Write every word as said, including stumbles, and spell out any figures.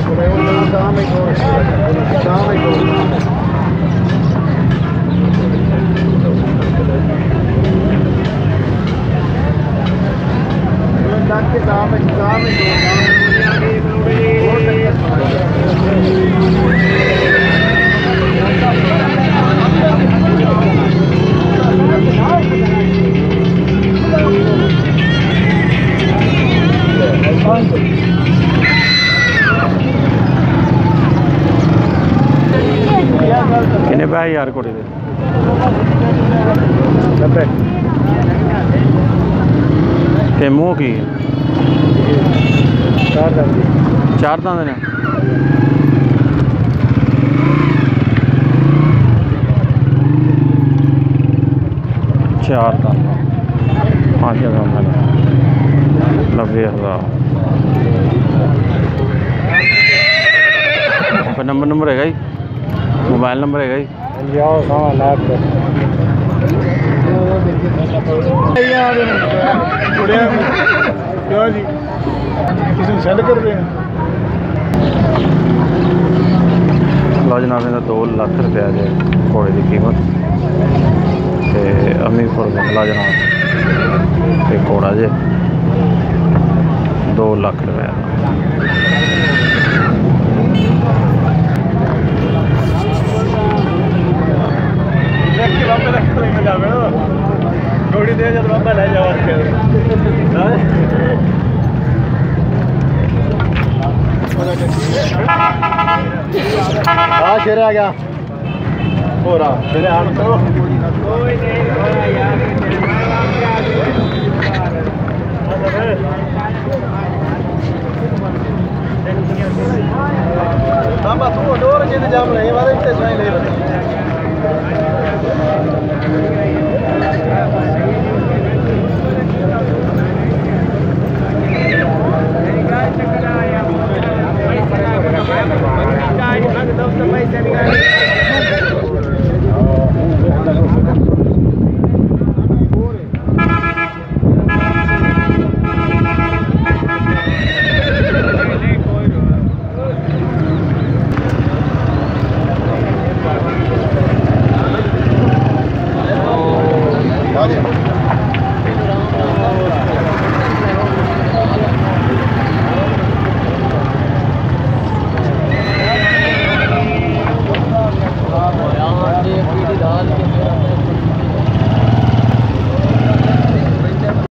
किन्ने पैसे यार कुड़ी दे ते मूँह की चार दांत चार दांत ने चार दांत पाँच हज़ार नब्बे हज़ार नंबर नंबर है जी मोबाइल नंबर है जी सेंड कर दे लो जनाब इहदा दो लख रुपया जे घोड़े की कीमत ते अमीपुर बंगला जनाब ते घोड़ा जे दो लख रुपया थोड़ी देर जब बाबा ले जाओ हाँ शेर आ गया हो रहा शेर आन करो कोई नहीं यार हम तो डोर के जाम नहीं वाले इतने नहीं ले